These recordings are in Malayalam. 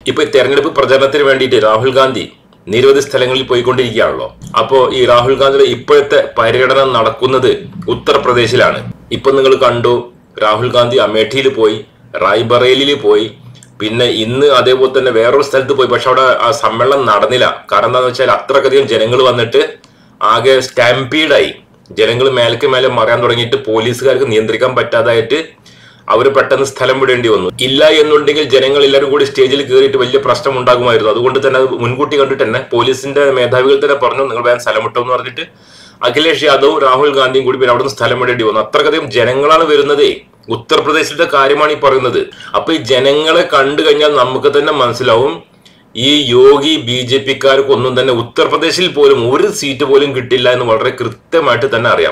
ഇപ്പൊ തെരഞ്ഞെടുപ്പ് പ്രചരണത്തിന് വേണ്ടിയിട്ട് രാഹുൽ ഗാന്ധി നിരവധി സ്ഥലങ്ങളിൽ പോയിക്കൊണ്ടിരിക്കുകയാണല്ലോ. അപ്പോ ഈ രാഹുൽ ഗാന്ധിയുടെ ഇപ്പോഴത്തെ പര്യടനം നടക്കുന്നത് ഉത്തർപ്രദേശിലാണ്. ഇപ്പൊ നിങ്ങൾ കണ്ടു, രാഹുൽ ഗാന്ധി അമേഠിയിൽ പോയി, റായ്ബറേലിയിൽ പോയി, പിന്നെ ഇന്ന് അതേപോലെ തന്നെ വേറൊരു സ്ഥലത്ത് പോയി. പക്ഷെ അവിടെ ആ സമ്മേളനം നടന്നില്ല. കാരണം എന്താണെന്ന് വെച്ചാൽ അത്രക്കധികം ജനങ്ങൾ വന്നിട്ട് ആകെ സ്റ്റാമ്പീഡായി. ജനങ്ങൾ മേലേക്ക് മേലെ മറിയാൻ തുടങ്ങിയിട്ട് പോലീസുകാർക്ക് നിയന്ത്രിക്കാൻ പറ്റാതായിട്ട് അവർ പെട്ടെന്ന് സ്ഥലം വിടേണ്ടി വന്നു. ഇല്ല എന്നുണ്ടെങ്കിൽ ജനങ്ങൾ എല്ലാവരും കൂടി സ്റ്റേജിൽ കയറിയിട്ട് വലിയ പ്രശ്നം ഉണ്ടാകുമായിരുന്നു. അതുകൊണ്ട് തന്നെ അത് മുൻകൂട്ടി കണ്ടിട്ട് തന്നെ പോലീസിന്റെ മേധാവികൾ തന്നെ പറഞ്ഞു, നിങ്ങൾ വേഗം സ്ഥലം വിട്ടോ എന്ന് പറഞ്ഞിട്ട് അഖിലേഷ് യാദവും രാഹുൽ ഗാന്ധിയും കൂടി പിന്നെ അവിടുന്ന് സ്ഥലം വിടേണ്ടി വന്നു. അത്രക്കധികം ജനങ്ങളാണ് വരുന്നതേ. ഉത്തർപ്രദേശിലെ കാര്യമാണ് ഈ പറയുന്നത്. അപ്പൊ ഈ ജനങ്ങളെ കണ്ടു കഴിഞ്ഞാൽ നമുക്ക് തന്നെ മനസ്സിലാവും ഈ യോഗി BJP-ക്കാർക്ക് ഒന്നും തന്നെ ഉത്തർപ്രദേശിൽ പോലും ഒരു സീറ്റ് പോലും കിട്ടില്ല എന്ന് വളരെ കൃത്യമായിട്ട് തന്നെ അറിയാം.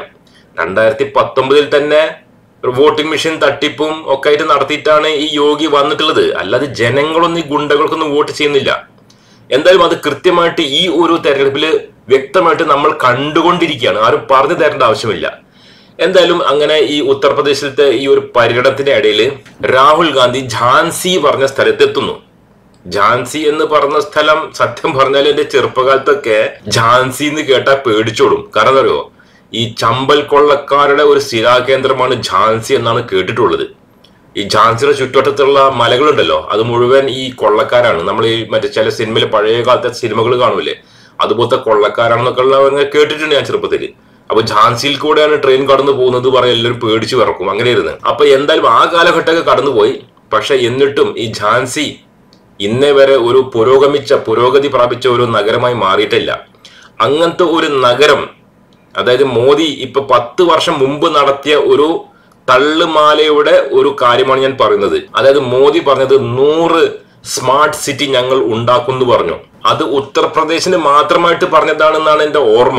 2019 തന്നെ വോട്ടിംഗ് മെഷീൻ തട്ടിപ്പും ഒക്കെ ആയിട്ട് നടത്തിയിട്ടാണ് ഈ യോഗി വന്നിട്ടുള്ളത്. അല്ലാതെ ജനങ്ങളൊന്നും ഈ ഗുണ്ടകൾക്കൊന്നും വോട്ട് ചെയ്യുന്നില്ല. എന്തായാലും അത് കൃത്യമായിട്ട് ഈ ഒരു തെരഞ്ഞെടുപ്പിൽ വ്യക്തമായിട്ട് നമ്മൾ കണ്ടുകൊണ്ടിരിക്കുകയാണ്. ആരും പറഞ്ഞു തരേണ്ട ആവശ്യമില്ല. എന്തായാലും അങ്ങനെ ഈ ഉത്തർപ്രദേശിലത്തെ ഈ ഒരു പര്യടനത്തിന്റെ ഇടയിൽ രാഹുൽ ഗാന്ധി ഝാൻസി പറഞ്ഞ സ്ഥലത്തെത്തുന്നു. ഝാൻസി എന്ന് പറഞ്ഞ സ്ഥലം സത്യം പറഞ്ഞാൽ എന്റെ ചെറുപ്പകാലത്തൊക്കെ ഝാൻസി എന്ന് കേട്ടാൽ പേടിച്ചോടും. കാരണം എന്താ പറയുക, ഈ ചമ്പൽ കൊള്ളക്കാരുടെ ഒരു സ്ഥിരാകേന്ദ്രമാണ് ഝാൻസി എന്നാണ് കേട്ടിട്ടുള്ളത്. ഈ ഝാൻസിയുടെ ചുറ്റുവട്ടത്തുള്ള മലകളുണ്ടല്ലോ, അത് മുഴുവൻ ഈ കൊള്ളക്കാരാണ്. നമ്മൾ ഈ മറ്റേ ചില സിനിമയിൽ പഴയ കാലത്തെ സിനിമകൾ കാണൂലേ, അതുപോലത്തെ കൊള്ളക്കാരാണെന്നൊക്കെ ഉള്ള കേട്ടിട്ടുണ്ട് ഞാൻ ചെറുപ്പത്തിൽ. അപ്പൊ ഝാൻസിയിൽ കൂടെയാണ് ട്രെയിൻ കടന്നു പോകുന്നത് പറയാൻ എല്ലാവരും പേടിച്ചു വിറക്കും. അങ്ങനെയായിരുന്നു. അപ്പൊ എന്തായാലും ആ കാലഘട്ടമൊക്കെ കടന്നുപോയി. പക്ഷെ എന്നിട്ടും ഈ ഝാൻസി ഇന്നേ വരെ ഒരു പുരോഗതി പ്രാപിച്ച ഒരു നഗരമായി മാറിയിട്ടില്ല. അങ്ങനത്തെ ഒരു നഗരം, അതായത് മോദി ഇപ്പൊ 10 വർഷം മുമ്പ് നടത്തിയ ഒരു തള്ളുമാലയുടെ ഒരു കാര്യമാണ് ഞാൻ പറയുന്നത്. അതായത് മോദി പറഞ്ഞത് 100 സ്മാർട്ട് സിറ്റി ഞങ്ങൾ ഉണ്ടാക്കുമെന്ന് പറഞ്ഞു. അത് ഉത്തർപ്രദേശിന് മാത്രമായിട്ട് പറഞ്ഞതാണെന്നാണ് എന്റെ ഓർമ്മ.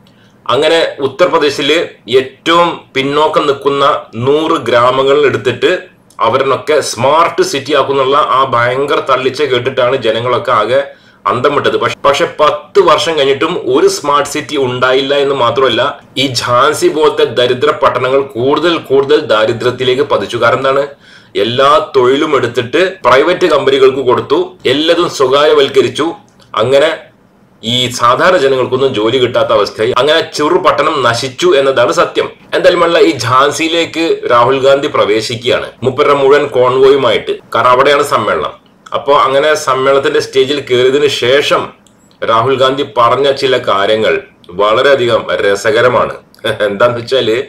അങ്ങനെ ഉത്തർപ്രദേശില് ഏറ്റവും പിന്നോക്കം നിൽക്കുന്ന 100 ഗ്രാമങ്ങൾ എടുത്തിട്ട് അവരിനൊക്കെ സ്മാർട്ട് സിറ്റി ആക്കുന്നുള്ള ആ ഭയങ്കര തള്ളിച്ച കേട്ടിട്ടാണ് ജനങ്ങളൊക്കെ ആകെ അന്തം വിട്ടത്. പക്ഷെ 10 വർഷം കഴിഞ്ഞിട്ടും ഒരു സ്മാർട്ട് സിറ്റി ഉണ്ടായില്ല എന്ന് മാത്രമല്ല, ഈ ഝാൻസി പോലത്തെ ദരിദ്ര പട്ടണങ്ങൾ കൂടുതൽ ദാരിദ്ര്യത്തിലേക്ക് പതിച്ചു. കാരണം എന്താണ്, എല്ലാ തൊഴിലും എടുത്തിട്ട് പ്രൈവറ്റ് കമ്പനികൾക്ക് കൊടുത്തു, എല്ലാതും സ്വകാര്യവൽക്കരിച്ചു. അങ്ങനെ ഈ സാധാരണ ജനങ്ങൾക്കൊന്നും ജോലി കിട്ടാത്ത അവസ്ഥയായി. അങ്ങനെ ചെറു പട്ടണം നശിച്ചു എന്നതാണ് സത്യം. എന്തായാലും ഈ ഝാൻസിയിലേക്ക് രാഹുൽ ഗാന്ധി പ്രവേശിക്കുകയാണ് മുപ്പര മുഴുവൻ കോൺവോയുമായിട്ട്. കാരണം അവിടെയാണ് സമ്മേളനം. അപ്പോ അങ്ങനെ സമ്മേളനത്തിന്റെ സ്റ്റേജിൽ കയറിയതിനു ശേഷം രാഹുൽ ഗാന്ധി പറഞ്ഞ ചില കാര്യങ്ങൾ വളരെയധികം രസകരമാണ്. എന്താന്ന് വെച്ചാല്,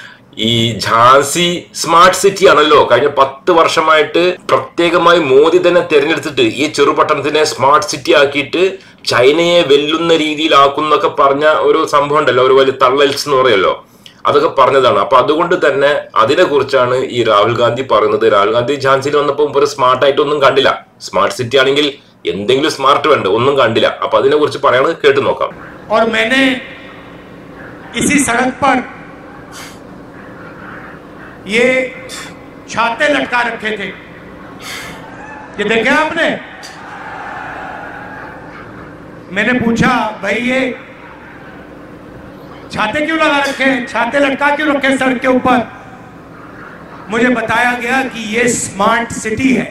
ഈ ഝാൻസി സ്മാർട്ട് സിറ്റി ആണല്ലോ. കഴിഞ്ഞ 10 വർഷമായിട്ട് പ്രത്യേകമായി മോദി തന്നെ തിരഞ്ഞെടുത്തിട്ട് ഈ ചെറുപട്ടണത്തിനെ സ്മാർട്ട് സിറ്റി ആക്കിയിട്ട് ചൈനയെ വെല്ലുന്ന രീതിയിലാക്കുന്നൊക്കെ പറഞ്ഞ ഒരു സംഭവം ഉണ്ടല്ലോ, ഒരു വലിയ തള്ളൽസ് എന്ന് പറയല്ലോ, അതൊക്കെ പറഞ്ഞതാണ്. അപ്പൊ അതുകൊണ്ട് തന്നെ അതിനെ കുറിച്ചാണ് ഈ രാഹുൽ ഗാന്ധി പറയുന്നത്. രാഹുൽ ഗാന്ധി ഝാൻസിയിൽ വന്നപ്പോൾ ഒരു സ്മാർട്ട് ആയിട്ടൊന്നും കണ്ടില്ല. സ്മാർട്ട് സിറ്റി ആണെങ്കിൽ എന്തെങ്കിലും സ്മാർട്ട് വേണ്ട, ഒന്നും കണ്ടില്ല. അപ്പൊ അതിനെ കുറിച്ച് പറയണത് കേട്ടു നോക്കാം. और मैंने इसी सड़क पर ये छाते लटका रखे थे, ये देखे आपने? मैंने पूछा, भाई ये छाते क्यों लगा रखे हैं, छाते लटका क्यों रखे सड़क के ऊपर? मुझे बताया गया कि ये स्मार्ट सिटी है।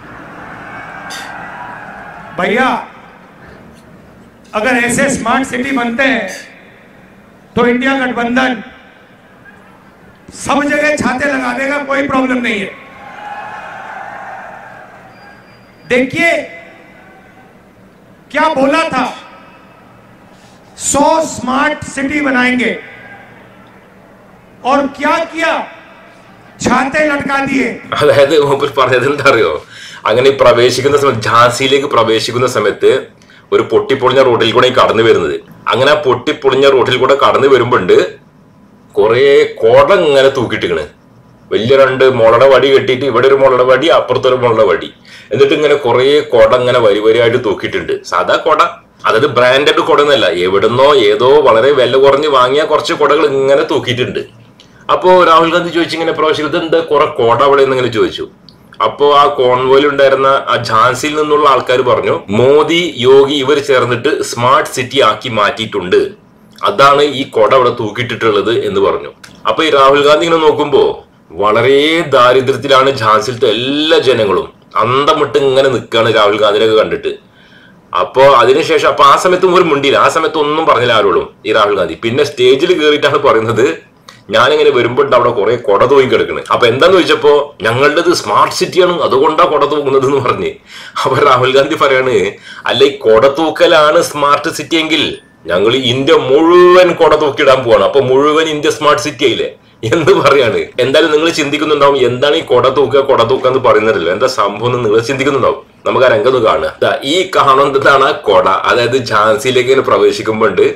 भैया, अगर ऐसे स्मार्ट सिटी बनते हैं तो इंडिया गठबंधन सब जगह छाते लगा देगा, कोई प्रॉब्लम नहीं है। देखिए क्या बोला था, 100 स्मार्ट सिटी बनाएंगे, और क्या किया, छाते लटका दिए. അതായത് പറഞ്ഞത് എന്താ അറിയോ, അങ്ങനെ പ്രവേശിക്കുന്ന സമയത്ത്, ഝാൻസിയിലേക്ക് പ്രവേശിക്കുന്ന സമയത്ത് ഒരു പൊട്ടിപ്പൊളിഞ്ഞ റോഡിൽ കൂടെ കടന്നു വരുന്നത്. അങ്ങനെ ആ പൊട്ടിപ്പൊളിഞ്ഞ റോഡിൽ കൂടെ കടന്നു വരുമ്പോണ്ട് കുറെ കുട ഇങ്ങനെ തൂക്കിട്ടിക്കണ്. വലിയ 2 മുളയുടെ വടി കെട്ടിയിട്ട്, ഇവിടെ ഒരു മുളയുടെ വടി, അപ്പുറത്തൊരു മുളയുടെ വടി, എന്നിട്ട് ഇങ്ങനെ കുറെ കുട ഇങ്ങനെ വരിവരിയായിട്ട് തൂക്കിയിട്ടുണ്ട്. സാധാ കുട, അതായത് ബ്രാൻഡഡ് കുട എന്നല്ല, എവിടുന്നോ ഏതോ വളരെ വില കുറഞ്ഞ് വാങ്ങിയ കുറച്ച് കുടകൾ ഇങ്ങനെ തൂക്കിയിട്ടുണ്ട്. അപ്പോ രാഹുൽ ഗാന്ധി ചോദിച്ചിങ്ങനെ പ്രവേശിക്കുന്നത് എന്താ കുറെ കുട അവിടെ നിന്ന് ഇങ്ങനെ ചോദിച്ചു. അപ്പോ ആ കോൺവോയിൽ ഉണ്ടായിരുന്ന ആ ഝാൻസിയിൽ നിന്നുള്ള ആൾക്കാർ പറഞ്ഞു, മോദി യോഗി ഇവർ ചേർന്നിട്ട് സ്മാർട്ട് സിറ്റി ആക്കി മാറ്റിയിട്ടുണ്ട്, അതാണ് ഈ കുട അവിടെ തൂക്കിയിട്ടിട്ടുള്ളത് എന്ന് പറഞ്ഞു. അപ്പൊ ഈ രാഹുൽ ഗാന്ധി ഇങ്ങനെ നോക്കുമ്പോ വളരെ ദാരിദ്ര്യത്തിലാണ് ഝാൻസിയിലത്തെ എല്ലാ ജനങ്ങളും. അന്തം വിട്ട് ഇങ്ങനെ നിൽക്കുകയാണ് രാഹുൽ ഗാന്ധിയൊക്കെ കണ്ടിട്ട്. അപ്പോ അതിനുശേഷം അപ്പൊ ആ സമയത്തും ഒരു മുണ്ടിയില്ല, ആ സമയത്ത് ഒന്നും പറഞ്ഞില്ല ആരോടും ഈ രാഹുൽ ഗാന്ധി. പിന്നെ സ്റ്റേജിൽ കയറിയിട്ടാണ് പറയുന്നത്, ഞാനിങ്ങനെ വരുമ്പോൾ അവിടെ കുറെ കൊട തൂങ്ങി കിടക്കുന്നത്. അപ്പൊ എന്താന്ന് ചോദിച്ചപ്പോ ഞങ്ങളുടേത് സ്മാർട്ട് സിറ്റിയാണ്, അതുകൊണ്ടാ കൊട തൂക്കുന്നത് എന്ന് പറഞ്ഞ്. അപ്പൊ രാഹുൽ ഗാന്ധി പറയാണ്, അല്ല ഈ കൊട തൂക്കലാണ് സ്മാർട്ട് സിറ്റി എങ്കിൽ ഞങ്ങൾ ഇന്ത്യ മുഴുവൻ കൊട തൂക്കിയിടാൻ പോവാണ്, അപ്പൊ മുഴുവൻ ഇന്ത്യ സ്മാർട്ട് സിറ്റി ആയില്ലേ എന്ന് പറയാണ്. എന്തായാലും നിങ്ങൾ ചിന്തിക്കുന്നുണ്ടാവും എന്താണ് ഈ കൊട തൂക്കുക എന്ന് പറയുന്നില്ല, എന്താ സംഭവം എന്ന് നിങ്ങൾ ചിന്തിക്കുന്നുണ്ടാവും. നമുക്ക് ആ രംഗം ഒന്ന് കാണുക. ഈ കാണുന്നതാണ് കൊട. അതായത് ഝാൻസിയിലേക്ക് പ്രവേശിക്കുമ്പോണ്ട്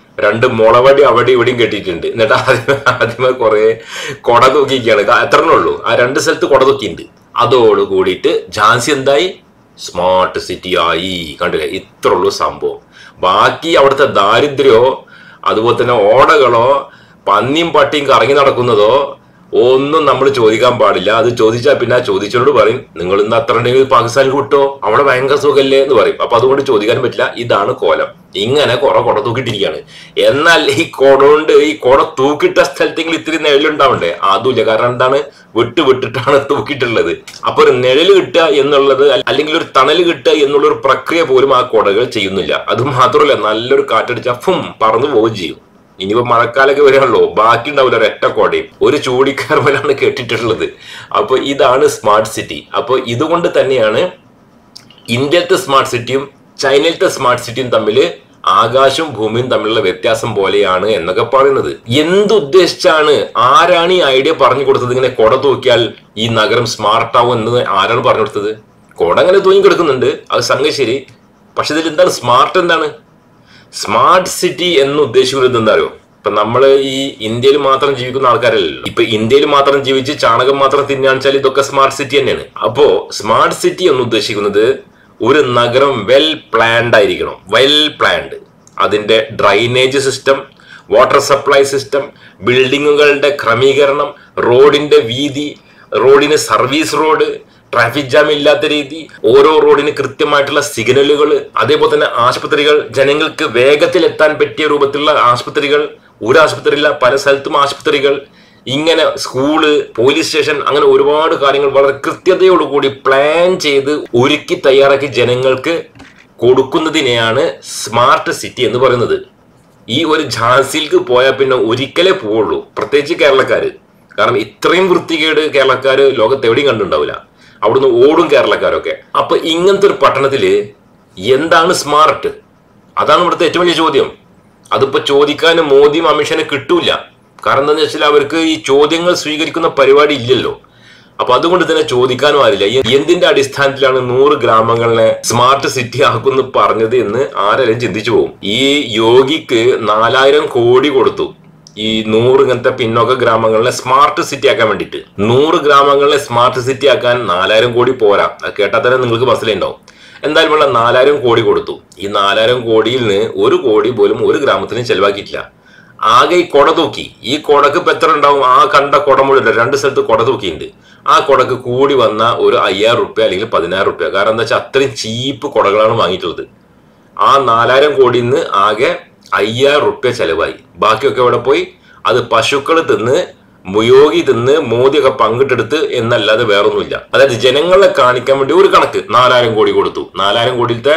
2 മുളവടി അവിടെ ഇവിടെയും കെട്ടിയിട്ടുണ്ട്. എന്നിട്ട് ആദ്യമേ കുറെ കൊട തൂക്കിയിരിക്കുകയാണ്. എത്രണ്ണേ ഉള്ളൂ, ആ 2 സ്ഥലത്ത് കൊട തൂക്കിയിട്ടുണ്ട്. അതോട് കൂടിയിട്ട് ഝാൻസി എന്തായി, സ്മാർട്ട് സിറ്റി ആയി. കണ്ടില്ലേ, ഇത്ര ഉള്ളൂ സംഭവം. ബാക്കി അവിടുത്തെ ദാരിദ്ര്യമോ അതുപോലെ തന്നെ ഓടകളോ പന്നിയും പട്ടിയും കറങ്ങി നടക്കുന്നതോ ഒന്നും നമ്മൾ ചോദിക്കാൻ പാടില്ല. അത് ചോദിച്ചാൽ പിന്നെ ചോദിച്ചോട് പറയും, നിങ്ങൾ ഇന്ന് അത്ര ഉണ്ടെങ്കിൽ പാകിസ്ഥാനിൽ വിട്ടോ, അവിടെ ഭയങ്കര സുഖല്ലേ എന്ന് പറയും. അപ്പൊ അതുകൊണ്ട് ചോദിക്കാനും പറ്റില്ല. ഇതാണ് കോലം. ഇങ്ങനെ കുറെ കൊട തൂക്കിട്ടിരിക്കുകയാണ്. എന്നാൽ ഈ കൊട കൊണ്ട് ഈ കൊട തൂക്കിട്ട സ്ഥലത്തെങ്കിലും ഇത്തിരി നിഴലുണ്ടാവണ്ടേ, അതുമില്ല. കാരണം എന്താണ്, വിട്ടിട്ടാണ് തൂക്കിയിട്ടുള്ളത്. അപ്പൊ ഒരു നിഴല് കിട്ടുക എന്നുള്ളത്, അല്ലെങ്കിൽ ഒരു തണല് കിട്ടുക എന്നുള്ള ഒരു പ്രക്രിയ പോലും ആ കൊടകൾ ചെയ്യുന്നില്ല. അത് മാത്രമല്ല, നല്ലൊരു കാറ്റടിച്ചാൽ ഫും പറന്നു പോവുകയും ചെയ്യും. ഇനിയിപ്പോ മഴക്കാലൊക്കെ വരാണല്ലോ, ബാക്കി ഉണ്ടാവില്ല ഒരൊറ്റ കോടയും. ഒരു ചൂടിക്കാർമലാണ് കേട്ടിട്ടുള്ളത്. അപ്പൊ ഇതാണ് സ്മാർട്ട് സിറ്റി. അപ്പൊ ഇതുകൊണ്ട് തന്നെയാണ് ഇന്ത്യയിലത്തെ സ്മാർട്ട് സിറ്റിയും ചൈനയിലത്തെ സ്മാർട്ട് സിറ്റിയും തമ്മിൽ ആകാശവും ഭൂമിയും തമ്മിലുള്ള വ്യത്യാസം പോലെയാണ് എന്നൊക്കെ പറയുന്നത്. എന്തുദ്ദേശിച്ചാണ്, ആരാണ് ഈ ഐഡിയ പറഞ്ഞു കൊടുത്തത്? ഇങ്ങനെ കൊട തൂക്കിയാൽ ഈ നഗരം സ്മാർട്ട് ആവും എന്ന് ആരാണ് പറഞ്ഞു കൊടുത്തത്? കൊട അങ്ങനെ തൂങ്ങി കിടക്കുന്നുണ്ട്, അത് സംഗതി ശരി. പക്ഷെ ഇതിൽ എന്താണ് സ്മാർട്ട്? എന്താണ് സ്മാർട്ട് സിറ്റി എന്ന് ഉദ്ദേശിക്കുന്നത്? എന്താ അറിയോ, ഇപ്പൊ നമ്മള് ഈ ഇന്ത്യയിൽ മാത്രം ജീവിക്കുന്ന ആൾക്കാരല്ലോ. ഇപ്പൊ ഇന്ത്യയിൽ മാത്രം ജീവിച്ച് ചാണകം മാത്രം തിന്നാണെച്ചാൽ ഇതൊക്കെ സ്മാർട്ട് സിറ്റി തന്നെയാണ്. അപ്പോ സ്മാർട്ട് സിറ്റി എന്ന് ഉദ്ദേശിക്കുന്നത് ഒരു നഗരം വെൽ പ്ലാൻഡ് ആയിരിക്കണം. വെൽ പ്ലാൻഡ്, അതിന്റെ drainage system, water supply system, ബിൽഡിങ്ങുകളുടെ ക്രമീകരണം, റോഡിന്റെ വീതി, റോഡിന് സർവീസ് റോഡ്, ട്രാഫിക് ജാം ഇല്ലാത്ത രീതി, ഓരോ റോഡിന് കൃത്യമായിട്ടുള്ള സിഗ്നലുകൾ, അതേപോലെ തന്നെ ആശുപത്രികൾ, ജനങ്ങൾക്ക് വേഗത്തിൽ എത്താൻ പറ്റിയ രൂപത്തിലുള്ള ആശുപത്രികൾ, ഒരു ആശുപത്രിയില്ല പല സ്ഥലത്തും ആശുപത്രികൾ, ഇങ്ങനെ സ്കൂള്, പോലീസ് സ്റ്റേഷൻ, അങ്ങനെ ഒരുപാട് കാര്യങ്ങൾ വളരെ കൃത്യതയോടുകൂടി പ്ലാൻ ചെയ്ത് ഒരുക്കി തയ്യാറാക്കി ജനങ്ങൾക്ക് കൊടുക്കുന്നതിനെയാണ് സ്മാർട്ട് സിറ്റി എന്ന് പറയുന്നത്. ഈ ഒരു ഝാൻസിയിലേക്ക് പോയാൽ പിന്നെ ഒരിക്കലേ പോവുള്ളൂ, പ്രത്യേകിച്ച് കേരളക്കാര്. കാരണം ഇത്രയും വൃത്തികേട് കേരളക്കാര് ലോകത്ത് എവിടെയും കണ്ടിട്ടുണ്ടാവില്ല. അവിടുന്ന് ഓടും കേരളക്കാരൊക്കെ. അപ്പൊ ഇങ്ങനത്തെ ഒരു പട്ടണത്തില് എന്താണ് സ്മാർട്ട്? അതാണ് ഇവിടുത്തെ ഏറ്റവും വലിയ ചോദ്യം. അതിപ്പോ ചോദിക്കാൻ മോദിയും അമിത്ഷാനെ കിട്ടൂല. കാരണം എന്താണെന്ന് വെച്ചാൽ അവർക്ക് ഈ ചോദ്യങ്ങൾ സ്വീകരിക്കുന്ന പരിപാടി ഇല്ലല്ലോ. അപ്പൊ അതുകൊണ്ട് തന്നെ ചോദിക്കാനും ആരില്ല. എന്തിന്റെ അടിസ്ഥാനത്തിലാണ് 100 ഗ്രാമങ്ങളെ സ്മാർട്ട് സിറ്റി ആക്കുമെന്ന് പറഞ്ഞത് എന്ന് ആരെല്ലാം ചിന്തിച്ചു പോകും. ഈ യോഗിക്ക് 4000 കോടി കൊടുത്തു ഈ 100 ഇങ്ങനത്തെ പിന്നോക്ക ഗ്രാമങ്ങളെ സ്മാർട്ട് സിറ്റി ആക്കാൻ വേണ്ടിയിട്ട്. 100 ഗ്രാമങ്ങളെ സ്മാർട്ട് സിറ്റി ആക്കാൻ 4000 കോടി പോരാ. അത് കേട്ടാൽ തന്നെ നിങ്ങൾക്ക് മനസ്സിലായിട്ടുണ്ടാവും. എന്തായാലും ഉള്ള 4000 കോടി കൊടുത്തു. ഈ 4000 കോടിയിൽ നിന്ന് 1 കോടി പോലും ഒരു ഗ്രാമത്തിന് ചെലവാക്കിയിട്ടില്ല. ആകെ ഈ കൊട തൂക്കി. ഈ കൊടക്ക് ഇപ്പൊ എത്ര ഉണ്ടാവും? ആ കണ്ട കൊട മുഴുവൻ 2 സ്ഥലത്ത് കൊട തൂക്കിയിട്ടുണ്ട്. ആ കൊടക്ക് കൂടി വന്ന ഒരു 5000 റുപ്യ അല്ലെങ്കിൽ 10000 റുപ്യ. കാരണം എന്താ വെച്ചാൽ അത്രയും ചീപ്പ് കൊടകളാണ് വാങ്ങിയിട്ടുള്ളത്. ആ 4000 കോടിയിൽ നിന്ന് ആകെ 5000 റുപ്യ ചെലവായി. ബാക്കിയൊക്കെ എവിടെ പോയി? അത് പശുക്കൾ തിന്ന്, യോഗി തിന്ന്, മോദിയൊക്കെ പങ്കിട്ടെടുത്ത് എന്നല്ലാതെ വേറൊന്നുമില്ല. അതായത് ജനങ്ങളെ കാണിക്കാൻ വേണ്ടി ഒരു കണക്ക് 4000 കോടി കൊടുത്തു. 4000 കോടിയിലത്തെ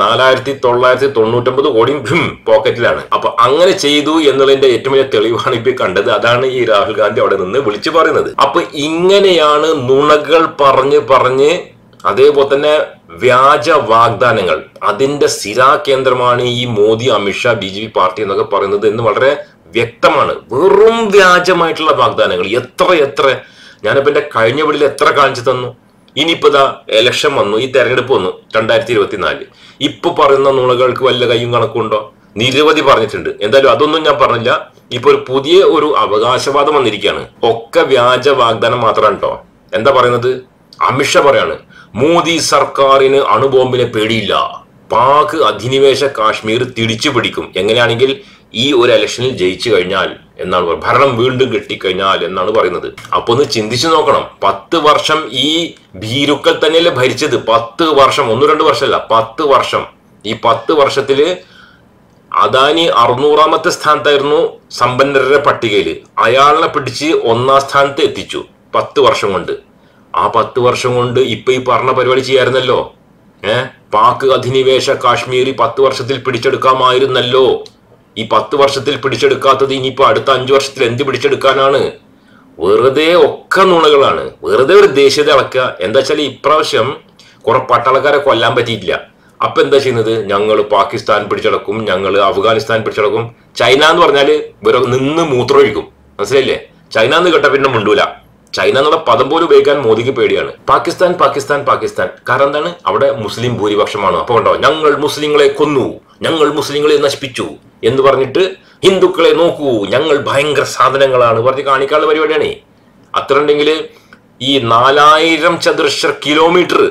4999 കോടിയും പോക്കറ്റിലാണ്. അപ്പൊ അങ്ങനെ ചെയ്തു എന്നുള്ളതിന്റെ ഏറ്റവും വലിയ തെളിവാണ് ഇപ്പൊ കണ്ടത്. അതാണ് ഈ രാഹുൽ ഗാന്ധി അവിടെ നിന്ന് വിളിച്ചു പറയുന്നത്. അപ്പൊ ഇങ്ങനെയാണ് നുണകൾ പറഞ്ഞ് അതേപോലെ തന്നെ വ്യാജ വാഗ്ദാനങ്ങൾ, അതിന്റെ സ്ഥിരാകേന്ദ്രമാണ് ഈ മോദി, അമിത്ഷാ, BJP പാർട്ടി എന്നൊക്കെ പറയുന്നത് എന്ന് വളരെ വ്യക്തമാണ്. വെറും വ്യാജമായിട്ടുള്ള വാഗ്ദാനങ്ങൾ എത്ര ഞാനിപ്പോ എന്റെ കഴിഞ്ഞ വീട്ടിൽ എത്ര കാണിച്ചു തന്നു. ഇനിയിപ്പോ ഇലക്ഷൻ വന്നു, ഈ തെരഞ്ഞെടുപ്പ് വന്നു 2024. ഇപ്പൊ പറയുന്ന നുണകൾക്ക് വല്ല കയ്യും കണക്കുണ്ടോ? നിരവധി പറഞ്ഞിട്ടുണ്ട്. എന്തായാലും അതൊന്നും ഞാൻ പറഞ്ഞില്ല. ഇപ്പൊ ഒരു പുതിയ ഒരു അവകാശവാദം വന്നിരിക്കുകയാണ്. ഒക്കെ വ്യാജ വാഗ്ദാനം മാത്രമാണ് കേട്ടോ. എന്താ പറയുന്നത്? അമിത്ഷാ പറയാണ്, മോദി സർക്കാരിന് അണുബോംബിനെ പേടിയില്ല, പാക് അധിനിവേശ കാശ്മീർ തിരിച്ചു പിടിക്കും എങ്ങനെയാണെങ്കിൽ ഈ ഒരു ഇലക്ഷനിൽ ജയിച്ചു കഴിഞ്ഞാൽ എന്നാണ് പറയുന്നത്. ഭരണം വീണ്ടും കിട്ടിക്കഴിഞ്ഞാൽ എന്നാണ് പറയുന്നത്. അപ്പൊ ഒന്ന് ചിന്തിച്ചു നോക്കണം. 10 വർഷം ഈ ഭീരുക്കൾ തന്നെയല്ലേ ഭരിച്ചത്? 10 വർഷം, 1-2 വർഷമല്ല, 10 വർഷം. ഈ 10 വർഷത്തില് അദാനി 600ാമത്തെ സ്ഥാനത്തായിരുന്നു സമ്പന്നരുടെ പട്ടികയിൽ. അയാളെ പിടിച്ച് 1ാം സ്ഥാനത്ത് എത്തിച്ചു 10 വർഷം കൊണ്ട്. ആ 10 വർഷം കൊണ്ട് ഇപ്പൊ ഈ പറഞ്ഞ പരിപാടി ചെയ്യായിരുന്നല്ലോ. പാക് അധിനിവേശ കാശ്മീർ 10 വർഷത്തിൽ പിടിച്ചെടുക്കാമായിരുന്നല്ലോ. ഈ 10 വർഷത്തിൽ പിടിച്ചെടുക്കാത്തത് ഇനിയിപ്പോ അടുത്ത 5 വർഷത്തിൽ എന്ത് പിടിച്ചെടുക്കാനാണ്? വെറുതെ ഒക്കെ നുണകളാണ്. വെറുതെ ഒരു ദേശീയത അളക്കുക. എന്താ വെച്ചാൽ ഇപ്രാവശ്യം കുറെ പട്ടാളക്കാരെ കൊല്ലാൻ പറ്റിയിട്ടില്ല. അപ്പൊ എന്താ ചെയ്യുന്നത്? ഞങ്ങൾ പാകിസ്ഥാൻ പിടിച്ചെടുക്കും, ഞങ്ങൾ അഫ്ഗാനിസ്ഥാൻ പിടിച്ചെടുക്കും. ചൈന എന്ന് പറഞ്ഞാല് നിന്ന് മൂത്രമൊഴിക്കും. മനസ്സിലായില്ലേ? ചൈന എന്ന് കേട്ട പിന്നെ മുണ്ടൂല. ചൈന എന്നുള്ള പദം പോലും ഉപയോഗിക്കാൻ മോദിക്ക് പേടിയാണ്. പാകിസ്ഥാൻ പാകിസ്ഥാൻ പാകിസ്ഥാൻ. കാരണം എന്താണ്? അവിടെ മുസ്ലിം ഭൂരിപക്ഷമാണ്. അപ്പൊ കണ്ടോ, ഞങ്ങൾ മുസ്ലിങ്ങളെ കൊന്നു, ഞങ്ങൾ മുസ്ലിങ്ങളെ നശിപ്പിച്ചു എന്ന് പറഞ്ഞിട്ട് ഹിന്ദുക്കളെ നോക്കൂ, ഞങ്ങൾ ഭയങ്കര സാധനങ്ങളാണ് പറഞ്ഞ് കാണിക്കാനുള്ള പരിപാടിയാണ്. അത്ര ഉണ്ടെങ്കിൽ ഈ 4000 ചതുരശ്ര കിലോമീറ്റർ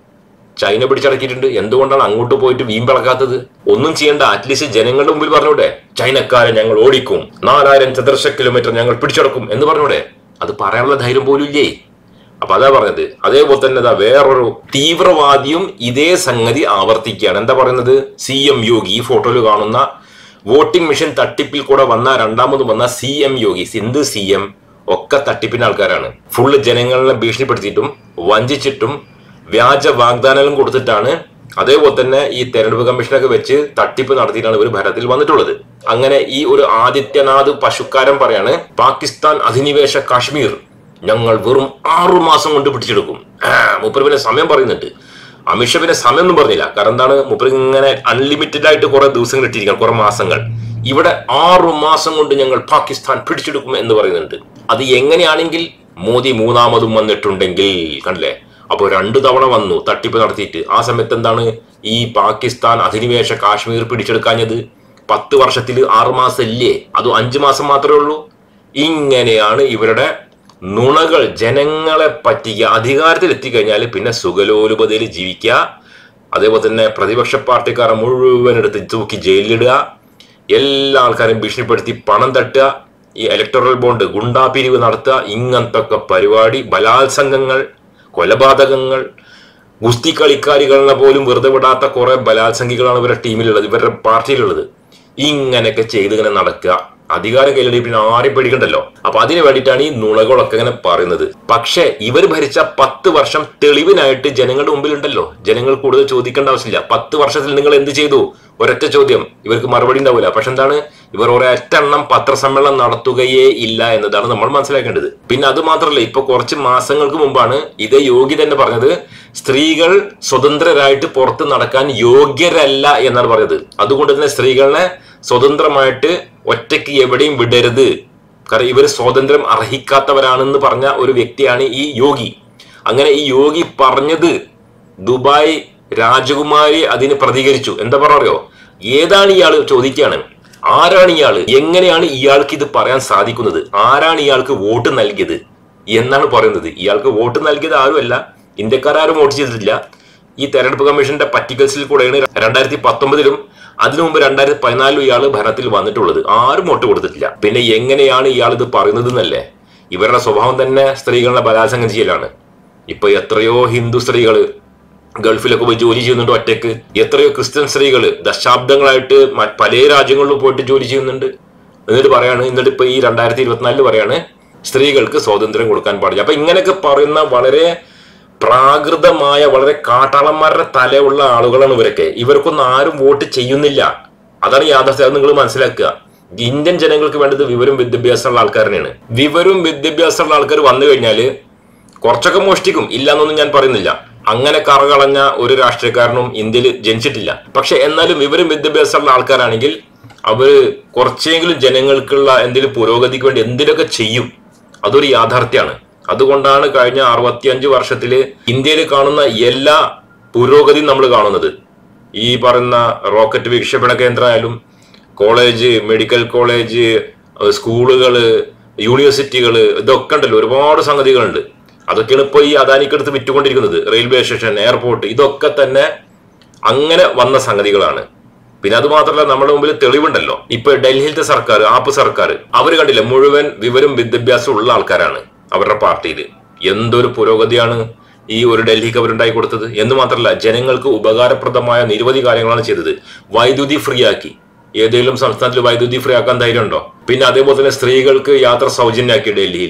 ചൈന പിടിച്ചടക്കിയിട്ടുണ്ട്. എന്തുകൊണ്ടാണ് അങ്ങോട്ട് പോയിട്ട് വീമ്പിളക്കാത്തത്? ഒന്നും ചെയ്യേണ്ട. അറ്റ്ലീസ്റ്റ് ജനങ്ങളുടെ മുമ്പിൽ പറഞ്ഞൂടെ, ചൈനക്കാരെ ഞങ്ങൾ ഓടിക്കും, 4000 ചതുരശ്ര കിലോമീറ്റർ ഞങ്ങൾ പിടിച്ചടക്കും എന്ന് പറഞ്ഞൂടെ? അത് പറയാനുള്ള ധൈര്യം പോലും ഇല്ലേ? അപ്പൊ അതാ പറഞ്ഞത്. അതേപോലെ തന്നെ വേറൊരു തീവ്രവാദിയും ഇതേ സംഗതി ആവർത്തിക്കുകയാണ്. എന്താ പറയുന്നത്? CM യോഗി. ഈ ഫോട്ടോയിൽ കാണുന്ന വോട്ടിംഗ് മെഷീൻ തട്ടിപ്പിൽ കൂടെ രണ്ടാമത് വന്ന CM യോഗി, സിന്ധു CM ഒക്കെ തട്ടിപ്പിന്റെ ആൾക്കാരാണ്. ഫുള്ള് ജനങ്ങളെ ഭീഷണിപ്പെടുത്തിയിട്ടും വഞ്ചിച്ചിട്ടും വ്യാജ വാഗ്ദാനങ്ങളും കൊടുത്തിട്ടാണ്, അതേപോലെ തന്നെ ഈ തെരഞ്ഞെടുപ്പ് കമ്മീഷനൊക്കെ വെച്ച് തട്ടിപ്പ് നടത്തിയിട്ടാണ് ഇവർ ഭരണത്തിൽ വന്നിട്ടുള്ളത്. അങ്ങനെ ഈ ഒരു ആദിത്യനാഥ് പശുക്കാരൻ പറയാണ്, പാകിസ്ഥാൻ അധിനിവേശ കാശ്മീർ ഞങ്ങൾ വെറും 6 മാസം കൊണ്ട് പിടിച്ചെടുക്കും. മൂപ്പര് സമയം പറയുന്നുണ്ട്. അമിത്ഷാ സമയം ഒന്നും പറഞ്ഞില്ല. കാരണം എന്താണ്? മൂപ്പര് ഇങ്ങനെ അൺലിമിറ്റഡ് ആയിട്ട് കുറെ ദിവസങ്ങൾ ഇട്ടിരിക്കണം, കുറെ മാസങ്ങൾ. ഇവിടെ 6 മാസം കൊണ്ട് ഞങ്ങൾ പാകിസ്ഥാൻ പിടിച്ചെടുക്കും എന്ന് പറയുന്നുണ്ട്. അത് എങ്ങനെയാണെങ്കിൽ മോദി 3ാമതും വന്നിട്ടുണ്ടെങ്കിൽ കണ്ടില്ലേ? അപ്പോൾ 2 തവണ വന്നു തട്ടിപ്പ് നടത്തിയിട്ട്. ആ സമയത്ത് എന്താണ് ഈ പാകിസ്ഥാൻ അധിനിവേശ കാശ്മീർ പിടിച്ചെടുക്കാഞ്ഞത്? 10 വർഷത്തിൽ 6 മാസം ഇല്ലേ? അത് 5 മാസം മാത്രമേ ഉള്ളൂ. ഇങ്ങനെയാണ് ഇവരുടെ നുണകൾ. ജനങ്ങളെ പറ്റിക്കുക. അധികാരത്തിൽ എത്തിക്കഴിഞ്ഞാൽ പിന്നെ സുഖലോലുപതയിൽ ജീവിക്കുക. അതേപോലെ തന്നെ പ്രതിപക്ഷ പാർട്ടിക്കാരെ മുഴുവൻ എടുത്ത് തൂക്കി ജയിലിലിടുക, എല്ലാ ആൾക്കാരും ഭീഷണിപ്പെടുത്തി പണം തട്ടുക, ഈ ഇലക്ടറൽ ബോണ്ട് ഗുണ്ടാപിരിവ് നടത്തുക. ഇങ്ങനത്തെ ഒക്കെ പരിപാടി, ബലാത്സംഗങ്ങൾ, കൊലപാതകങ്ങൾ, ഗുസ്തി കളിക്കാരികളെ പോലും വെറുതെ വിടാത്ത കുറെ ബലാത്സംഗികളാണ് ഇവരുടെ ടീമിലുള്ളത്, ഇവരുടെ പാർട്ടിയിലുള്ളത്. ഇങ്ങനെയൊക്കെ ചെയ്ത് ഇങ്ങനെ നടക്കുക. അധികാരം കയ്യിലെടുത്ത് പിന്നെ ആരെയും പേടിക്കണ്ടല്ലോ. അപ്പൊ അതിനു വേണ്ടിയിട്ടാണ് ഈ നുണകളൊക്കെ ഇങ്ങനെ പറയുന്നത്. പക്ഷെ ഇവർ ഭരിച്ച 10 വർഷം തെളിവിനായിട്ട് ജനങ്ങളുടെ മുമ്പിൽ ഉണ്ടല്ലോ. ജനങ്ങൾ കൂടുതൽ ചോദിക്കേണ്ട ആവശ്യമില്ല. 10 വർഷത്തിൽ നിങ്ങൾ എന്ത് ചെയ്തു? ഒരൊറ്റ ചോദ്യം. ഇവർക്ക് മറുപടി ഉണ്ടാവില്ല. പക്ഷെ എന്താണ്? ഇവർ ഒരൊറ്റെണ്ണം പത്രസമ്മേളനം നടത്തുകയേ ഇല്ല എന്നതാണ് നമ്മൾ മനസ്സിലാക്കേണ്ടത്. പിന്നെ അത് മാത്രമല്ല, ഇപ്പൊ കുറച്ച് മാസങ്ങൾക്ക് മുമ്പാണ് ഇതേ യോഗി തന്നെ പറഞ്ഞത്, സ്ത്രീകൾ സ്വതന്ത്രരായിട്ട് പുറത്ത് നടക്കാൻ യോഗ്യരല്ല എന്നാണ് പറഞ്ഞത്. അതുകൊണ്ട് തന്നെ സ്ത്രീകളെ സ്വതന്ത്രമായിട്ട് ഒറ്റയ്ക്ക് എവിടെയും വിടരുത്, കാരണം ഇവർ സ്വാതന്ത്ര്യം അർഹിക്കാത്തവരാണെന്ന് പറഞ്ഞ ഒരു വ്യക്തിയാണ് ഈ യോഗി. അങ്ങനെ ഈ യോഗി പറഞ്ഞത് ദുബായ് രാജകുമാരി അതിന് പ്രതികരിച്ചു. എന്താ പറയോ? ഏതാണ് ഇയാൾ ചോദിക്കുകയാണ്, ആരാണ് ഇയാൾ? എങ്ങനെയാണ് ഇയാൾക്ക് ഇത് പറയാൻ സാധിക്കുന്നത്? ആരാണ് ഇയാൾക്ക് വോട്ട് നൽകിയത് എന്നാണ് പറയുന്നത്. ഇയാൾക്ക് വോട്ട് നൽകിയത് ആരുമല്ല, ഇന്ത്യക്കാരും വോട്ട് ചെയ്തിട്ടില്ല. ഈ തെരഞ്ഞെടുപ്പ് കമ്മീഷന്റെ പറ്റിക്കൽസിൽ കൂടെയാണ് 2019-ലും അതിനു മുമ്പ് 2014-ലും ഇയാൾ ഭരണത്തിൽ വന്നിട്ടുള്ളത്. ആരും വോട്ട് കൊടുത്തിട്ടില്ല. പിന്നെ എങ്ങനെയാണ് ഇയാൾ ഇത് പറയുന്നത് എന്നല്ലേ? ഇവരുടെ സ്വഭാവം തന്നെ സ്ത്രീകളെ ബലാത്സംഗം ചെയ്യലാണ്. ഇപ്പൊ എത്രയോ ഹിന്ദു സ്ത്രീകൾ ഗൾഫിലൊക്കെ പോയി ജോലി ചെയ്യുന്നുണ്ട് ഒറ്റയ്ക്ക്. എത്രയോ ക്രിസ്ത്യൻ സ്ത്രീകൾ ദശാബ്ദങ്ങളായിട്ട് പല രാജ്യങ്ങളിലും പോയിട്ട് ജോലി ചെയ്യുന്നുണ്ട്. എന്നിട്ട് പറയാണ്, എന്നിട്ട് ഇപ്പൊ ഈ 2024 പറയാണ് സ്ത്രീകൾക്ക് സ്വാതന്ത്ര്യം കൊടുക്കാൻ പാടില്ല. അപ്പൊ ഇങ്ങനെയൊക്കെ പറയുന്ന വളരെ പ്രാകൃതമായ, വളരെ കാട്ടാളന്മാരുടെ തലയുള്ള ആളുകളാണ് ഇവരൊക്കെ. ഇവർക്കൊന്നും ആരും വോട്ട് ചെയ്യുന്നില്ല. അതാണ് യാഥാർത്ഥ്യം. അത് നിങ്ങൾ മനസ്സിലാക്കുക. ഇന്ത്യൻ ജനങ്ങൾക്ക് വേണ്ടത് വിവരവും വിദ്യാഭ്യാസമുള്ള ആൾക്കാരനെയാണ്. വിവരവും വിദ്യാഭ്യാസമുള്ള ആൾക്കാർ വന്നു കഴിഞ്ഞാല് കുറച്ചൊക്കെ മോഷ്ടിക്കും, ഇല്ലാന്നൊന്നും ഞാൻ പറയുന്നില്ല. അങ്ങനെ കറകളഞ്ഞ ഒരു രാഷ്ട്രീയക്കാരനും ഇന്ത്യയിൽ ജനിച്ചിട്ടില്ല. പക്ഷെ എന്നാലും വിവരം വിദ്യാഭ്യാസമുള്ള ആൾക്കാരാണെങ്കിൽ അവര് കുറച്ചെങ്കിലും ജനങ്ങൾക്കുള്ള എന്തെങ്കിലും പുരോഗതിക്ക് വേണ്ടി എന്തിനൊക്കെ ചെയ്യും. അതൊരു യാഥാർത്ഥ്യമാണ്. അതുകൊണ്ടാണ് കഴിഞ്ഞ 65 വർഷത്തില് ഇന്ത്യയിൽ കാണുന്ന എല്ലാ പുരോഗതിയും നമ്മൾ കാണുന്നത്. ഈ പറയുന്ന റോക്കറ്റ് വിക്ഷേപണ കേന്ദ്രമായാലും, കോളേജ്, മെഡിക്കൽ കോളേജ്, സ്കൂളുകള്, യൂണിവേഴ്സിറ്റികള്, ഇതൊക്കെ ഉണ്ടല്ലോ, ഒരുപാട് സംഗതികളുണ്ട്. അതൊക്കെയാണ് ഇപ്പൊ ഈ അദാനിക്കടുത്ത് വിറ്റുകൊണ്ടിരിക്കുന്നത്. റെയിൽവേ സ്റ്റേഷൻ, എയർപോർട്ട്, ഇതൊക്കെ തന്നെ അങ്ങനെ വന്ന സംഗതികളാണ്. പിന്നെ അത് മാത്രമല്ല, നമ്മുടെ മുമ്പിൽ തെളിവുണ്ടല്ലോ. ഇപ്പൊ ഡൽഹിയിലത്തെ സർക്കാർ, ആപ്പ് സർക്കാർ, അവര് കണ്ടില്ല, മുഴുവൻ വിവരം വിദ്യാഭ്യാസം ഉള്ള ആൾക്കാരാണ് അവരുടെ പാർട്ടിയിൽ. എന്തൊരു പുരോഗതിയാണ് ഈ ഒരു ഡൽഹിക്ക് അവരുണ്ടായി കൊടുത്തത്. എന്ന് മാത്രമല്ല, ജനങ്ങൾക്ക് ഉപകാരപ്രദമായ നിരവധി കാര്യങ്ങളാണ് ചെയ്തത്. വൈദ്യുതി ഫ്രീ ആക്കി. ഏതെങ്കിലും സംസ്ഥാനത്തിൽ വൈദ്യുതി ഫ്രീ ആക്കാൻ ധൈര്യമുണ്ടോ? പിന്നെ അതേപോലെ തന്നെ സ്ത്രീകൾക്ക് യാത്ര സൗജന്യമാക്കി ഡൽഹിയിൽ.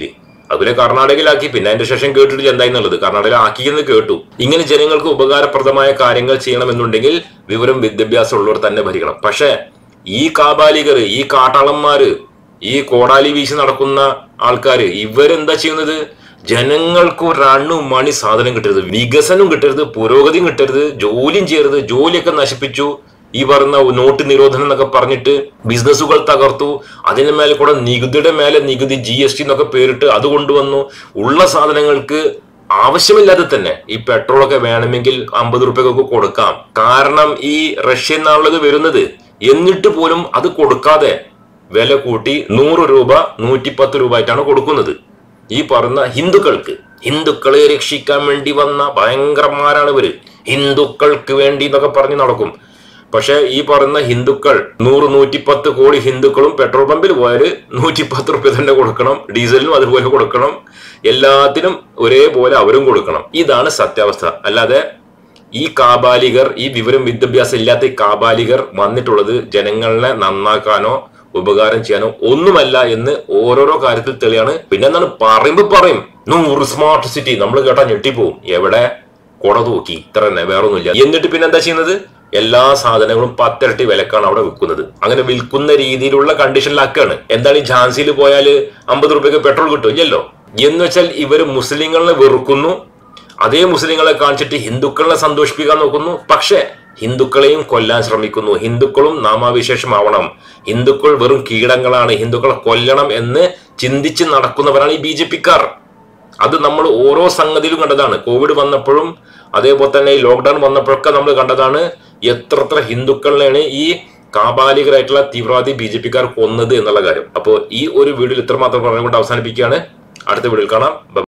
അതുപോലെ കർണാടകയിലാക്കി. പിന്നെ അതിന്റെ ശേഷം കേട്ടിട്ട് എന്തായെന്നുള്ളത് കർണാടകയിൽ ആക്കിയെന്ന് കേട്ടു. ഇങ്ങനെ ജനങ്ങൾക്ക് ഉപകാരപ്രദമായ കാര്യങ്ങൾ ചെയ്യണമെന്നുണ്ടെങ്കിൽ വിവരം വിദ്യാഭ്യാസം ഉള്ളവർ തന്നെ ഭരിക്കണം. പക്ഷെ ഈ കാബാലികർ, ഈ കാട്ടാളന്മാര്, ഈ കോടാലി വീശി നടക്കുന്ന ആൾക്കാര് ഇവരെന്താ ചെയ്യുന്നത്? ജനങ്ങൾക്ക് ഒരു മണി സാധനം കിട്ടരുത്, വികസനം കിട്ടരുത്, പുരോഗതിയും കിട്ടരുത്, ജോലിയും ചെയ്യരുത്. ജോലിയൊക്കെ നശിപ്പിച്ചു. ഈ പറഞ്ഞ നോട്ട് നിരോധനം എന്നൊക്കെ പറഞ്ഞിട്ട് ബിസിനസ്സുകൾ തകർത്തു. അതിന് മേലെ കൂടെ നികുതിയുടെ മേലെ നികുതി, GST എന്നൊക്കെ പേരിട്ട് അത് കൊണ്ടുവന്നു. ഉള്ള സാധനങ്ങൾക്ക് ആവശ്യമില്ലാതെ തന്നെ ഈ പെട്രോളൊക്കെ വേണമെങ്കിൽ 50 രൂപയ്ക്കൊക്കെ കൊടുക്കാം. കാരണം ഈ റഷ്യൻ നാളുകൾ വരുന്നത്. എന്നിട്ട് പോലും അത് കൊടുക്കാതെ വില കൂട്ടി 100 രൂപ 110 രൂപ ആയിട്ടാണ് കൊടുക്കുന്നത്. ഈ പറഞ്ഞ ഹിന്ദുക്കളെ രക്ഷിക്കാൻ വേണ്ടി വന്ന ഭയങ്കരന്മാരാണ് ഇവര്. ഹിന്ദുക്കൾക്ക് വേണ്ടി എന്നൊക്കെ പറഞ്ഞ് നടക്കും. പക്ഷെ ഈ പറയുന്ന ഹിന്ദുക്കൾ 100-110 കോടി ഹിന്ദുക്കളും പെട്രോൾ പമ്പിൽ പോയാൽ 110 രൂപ തന്നെ കൊടുക്കണം. ഡീസലിനും അതുപോലെ കൊടുക്കണം. എല്ലാത്തിനും ഒരേപോലെ അവരും കൊടുക്കണം. ഇതാണ് സത്യാവസ്ഥ. അല്ലാതെ ഈ കാബാലികർ, ഈ വിവരം വിദ്യാഭ്യാസം ഇല്ലാത്ത ഈ കാബാലികർ വന്നിട്ടുള്ളത് ജനങ്ങളെ നന്നാക്കാനോ ഉപകാരം ചെയ്യാനോ ഒന്നുമല്ല എന്ന് ഓരോരോ കാര്യത്തിൽ തെളിയാണ്. പിന്നെ എന്താണ് പറയും 100 സ്മാർട്ട് സിറ്റി, നമ്മൾ കേട്ടാ ഞെട്ടിപ്പോവും. എവിടെ? കൊട തൂക്കി, ഇത്ര തന്നെ, വേറൊന്നുമില്ല. എന്നിട്ട് പിന്നെ എന്താ ചെയ്യുന്നത്? എല്ലാ സാധനങ്ങളും 10 ഇരട്ടി വിലക്കാണ് അവിടെ വിൽക്കുന്നത്. അങ്ങനെ വിൽക്കുന്ന രീതിയിലുള്ള കണ്ടീഷനിലാക്കാണ്. എന്താണ് ഈ ഝാൻസിയിൽ പോയാൽ 50 രൂപയ്ക്ക് പെട്രോൾ കിട്ടും? ഇല്ലല്ലോ. എന്ന് വെച്ചാൽ ഇവര് മുസ്ലിങ്ങളെ വെറുക്കുന്നു. അതേ മുസ്ലിങ്ങളെ കാണിച്ചിട്ട് ഹിന്ദുക്കളെ സന്തോഷിപ്പിക്കാൻ നോക്കുന്നു. പക്ഷെ ഹിന്ദുക്കളെയും കൊല്ലാൻ ശ്രമിക്കുന്നു. ഹിന്ദുക്കളും നാമാവിശേഷമാവണം, ഹിന്ദുക്കൾ വെറും കീടങ്ങളാണ്, ഹിന്ദുക്കളെ കൊല്ലണം എന്ന് ചിന്തിച്ച് നടക്കുന്നവരാണ് ഈ BJP-ക്കാർ. അത് നമ്മൾ ഓരോ സംഗതിയിലും കണ്ടതാണ്. കോവിഡ് വന്നപ്പോഴും അതേപോലെ തന്നെ ഈ ലോക്ക്ഡൌൺ വന്നപ്പോഴൊക്കെ നമ്മൾ കണ്ടതാണ് എത്ര ഹിന്ദുക്കളെയാണ് ഈ കാബാലികരായിട്ടുള്ള തീവ്രവാദി BJP-ക്കാർ കൊന്നത് എന്നുള്ള കാര്യം. അപ്പോൾ ഈ ഒരു വീഡിയോയിൽ ഇത്രമാത്രം പറഞ്ഞുകൊണ്ട് അവസാനിപ്പിക്കുകയാണ്. അടുത്ത വീഡിയോയിൽ കാണാം.